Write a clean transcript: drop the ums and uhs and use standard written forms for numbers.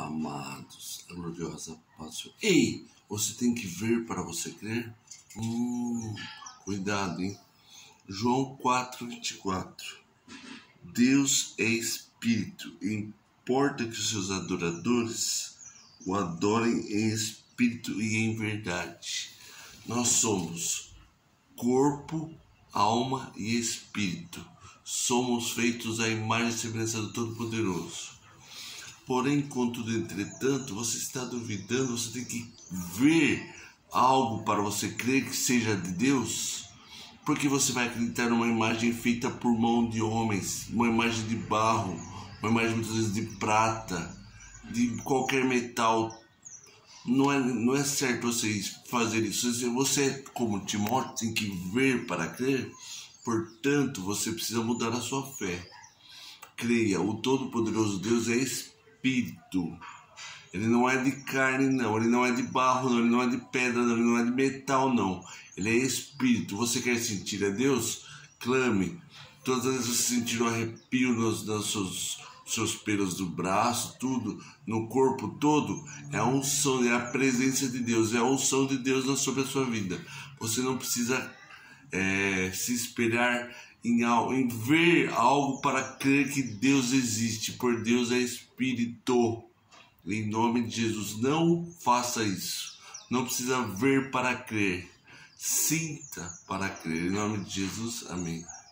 Amados, a gloriosa paz do Senhor. Ei, você tem que ver para você crer? Cuidado, hein? João 4:24. Deus é espírito e importa que os seus adoradores o adorem em espírito e em verdade. Nós somos corpo, alma e espírito. Somos feitos à imagem e semelhança do Todo-Poderoso. Porém, contudo, entretanto, você está duvidando, você tem que ver algo para você crer que seja de Deus, porque você vai acreditar numa imagem feita por mão de homens, uma imagem de barro, uma imagem muitas vezes de prata, de qualquer metal. Não é certo você fazer isso. Você, como Timóteo, tem que ver para crer. Portanto, você precisa mudar a sua fé. Creia, o Todo-Poderoso Deus é Espírito. Ele não é de carne, não. Ele não é de barro, não. Ele não é de pedra, não. Ele não é de metal, não. Ele é Espírito. Você quer sentir a Deus? Clame. Todas as vezes você sentir um arrepio nos seus pelos do braço, tudo, no corpo todo, é a unção, é a presença de Deus, é a unção de Deus sobre a sua vida. Você não precisa se espelhar em ver algo para crer que Deus existe, por Deus é Espírito. Em nome de Jesus, não faça isso. Não precisa ver para crer, sinta para crer. Em nome de Jesus, amém.